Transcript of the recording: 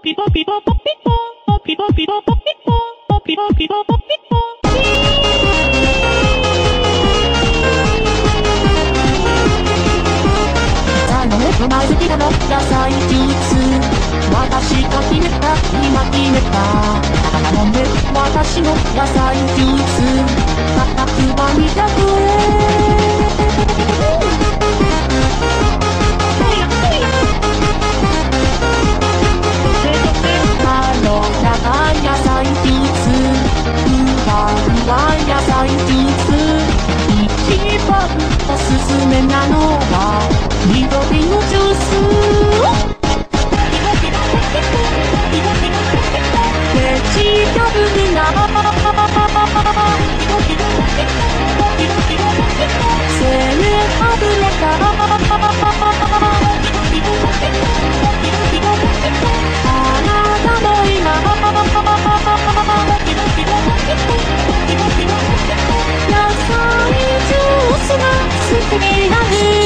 生まれてからの野菜ジュース私が決めた今決めた頼め私の野菜ジュース価格は200円長い野菜ジュースふわふわ野菜ジュース一番おすすめなのは緑のジュースベジタブルな背あぶれた体もいいな野菜ジュースが好きになる